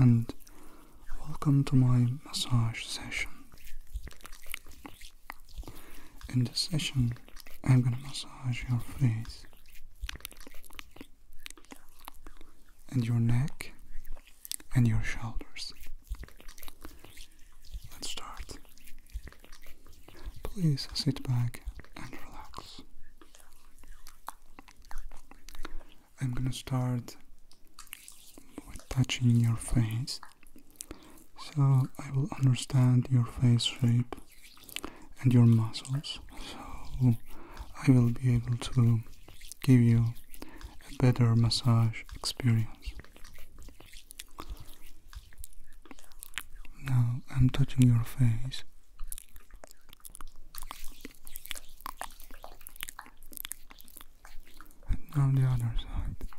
and welcome to my massage session. In this session, I'm gonna massage your face and your neck and your shoulders. Let's start. Please sit back and relax. I'm gonna start with touching your face, so I will understand your face shape and your muscles, so I will be able to give you a better massage experience. Now I'm touching your face. And now the other side.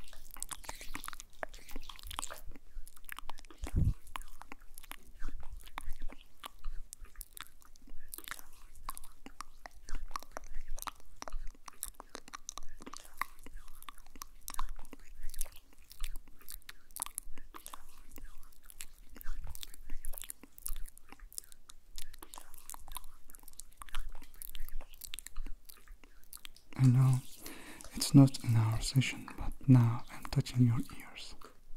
I know it's not in our session, but now I'm touching your ears.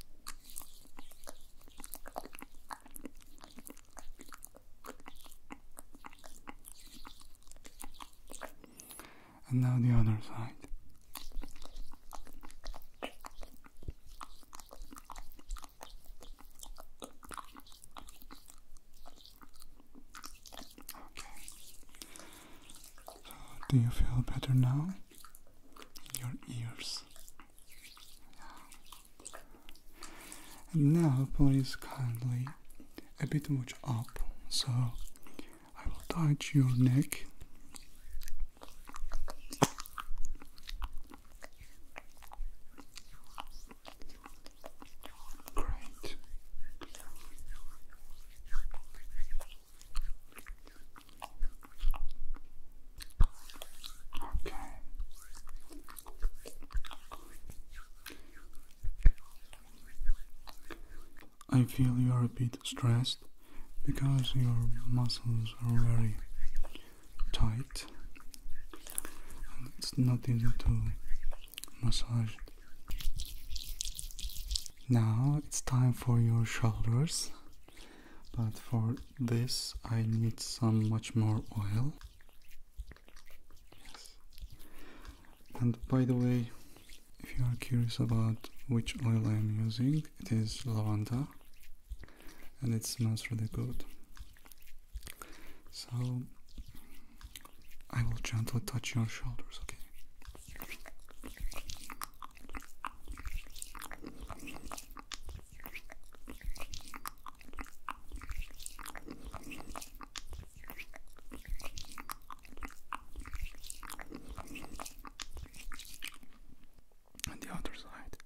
And now the other side. Do you feel better now? Your ears. Yeah. And now please kindly a bit much up, so I will touch your neck. Great. Okay. I feel you are a bit stressed because your muscles are very tight and it's not easy to massage. Now it's time for your shoulders, but for this I need some much more oil. Yes. And by the way, if you are curious about which oil I am using, it is lavender and it smells really good. So I will gently touch your shoulders, okay? And the other side.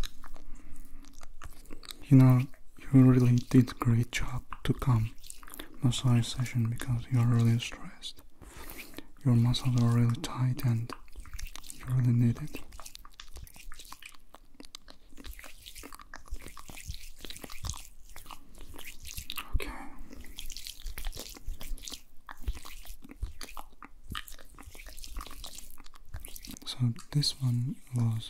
You know, you really did a great job to come massage session because you are really stressed. Your muscles are really tight and you really need it. Okay. So this one was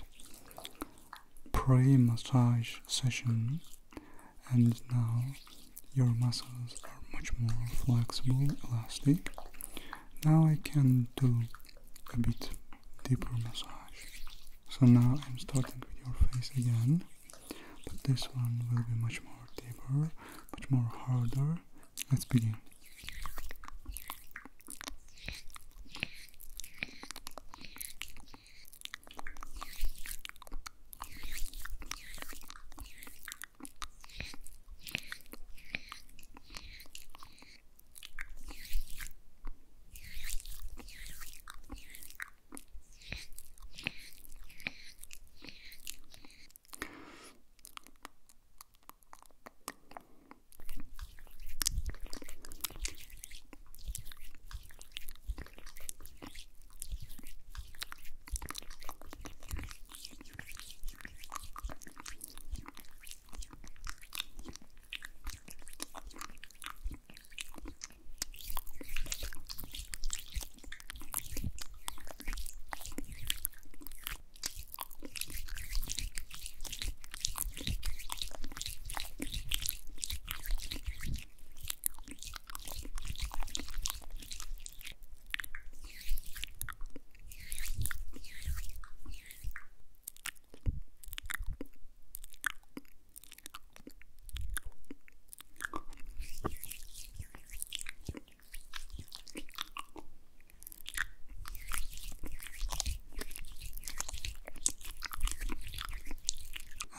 pre-massage session, and now your muscles are much more flexible, elastic. Now I can do a bit deeper massage. So now I'm starting with your face again, but this one will be much more deeper, much more harder. Let's begin.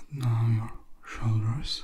Now your shoulders.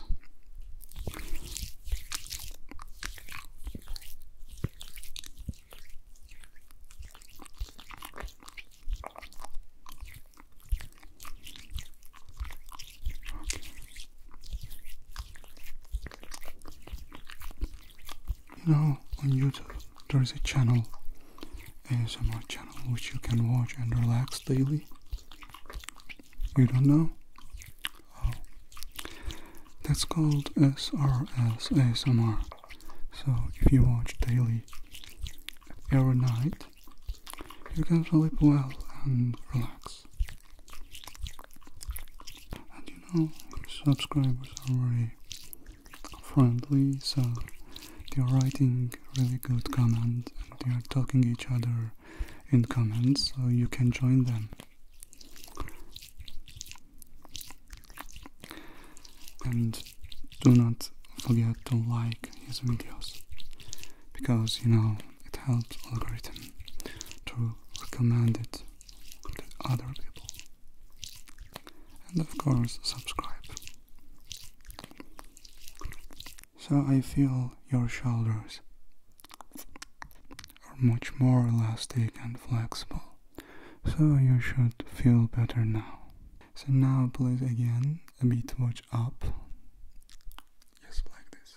You know, on YouTube there is a channel, ASMR channel, which you can watch and relax daily. You don't know? Oh. That's called SRS ASMR. So if you watch daily every night, you can sleep well and relax. And you know, subscribers are very friendly, so they are writing really good comments and they are talking each other in comments, so you can join them. And do not forget to like his videos, because you know it helps algorithm to recommend it to other people. And of course subscribe. So I feel your shoulders are much more elastic and flexible, so you should feel better now. So now please again a bit watch up. Yes, like this.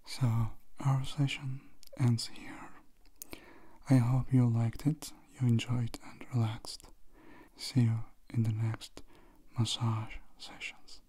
So our session ends here. I hope you liked it, you enjoyed and relaxed. See you in the next massage sessions.